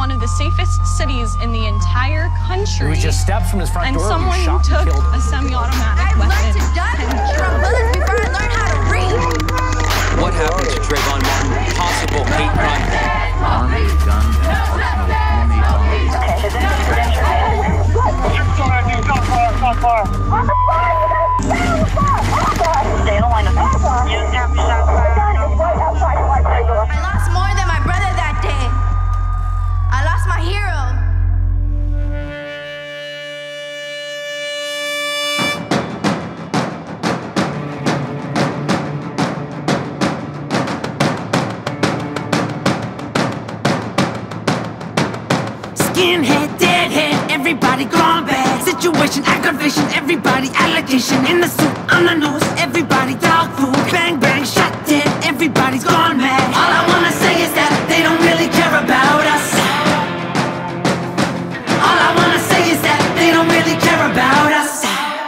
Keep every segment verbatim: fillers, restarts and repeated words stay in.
one of the safest cities in the entire country. He was just steps from his front and door. someone He shot took and killed. a semi-automatic I weapon. learned to duck from bullets before I learned how to read. What happened to Trayvon Martin? Possible hate crime. Armed with guns and arsenal of homemade bombs. Not far. Stay in the line of thought. I lost more than my brother that day. I lost my hero. Skinhead, deadhead, everybody gone bad. Situation, aggravation, everybody allegation. In the suit, on the nose, everybody dog food. Bang, bang, shot dead, everybody's gone mad. All I wanna say is that they don't really care about us. All I wanna say is that they don't really care about us.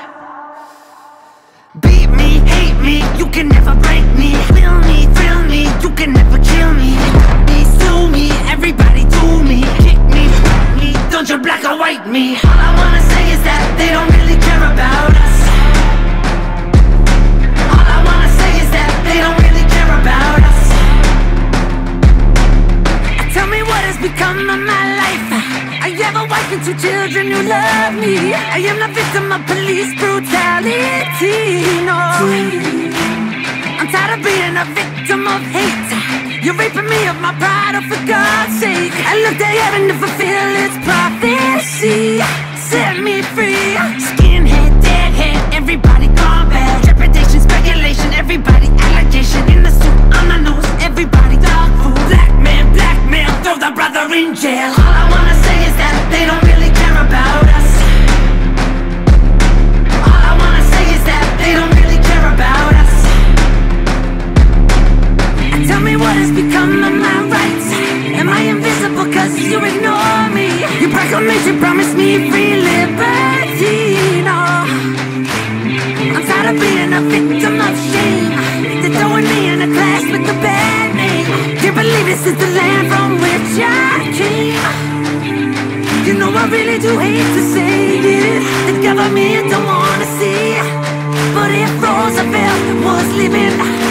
Beat me, hate me, you can never break me. Will me, thrill me, you can never kill me. Me, sue me, everybody do me. Kick me, me, don't you black or white me. All I wanna say is that they don't really care about us. All I wanna say is that they don't really care about us. Tell me what has become of my life. I have a wife and two children who love me. I am the victim of police brutality, no. I'm tired of being a victim of hate. You're raping me of my pride, oh for God's sake. I look to heaven to fulfill its prophecy. Set me free. Skinhead, deadhead, everybody gone bad. Reputation, speculation, everybody allegation. In the suit, on the nose, everybody dog food. Black man, black man, throw the brother in jail. All I wanna say is that they don't really care about us. All I wanna say is that they don't really care about us. Tell me what has become of my rights. Am I invisible cause you ignore me? Your proclamation promised me free liberty, no. I'm tired of being a victim of shame. They're throwing me in a class with a bad name. Can't believe this is the land from which I came. You know I really do hate to say it. The government don't wanna see. But if Roosevelt was living